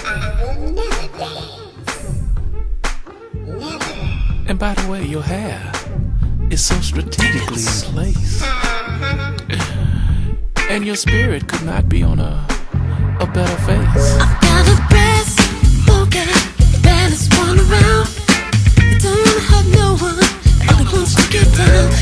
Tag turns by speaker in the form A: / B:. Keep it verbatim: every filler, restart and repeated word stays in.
A: And by the way, your hair is so strategically in place. And your spirit could not be on a, a better face.
B: I've got a breast, okay, baddest one around. I don't wanna hurt no one, I only want you to get down.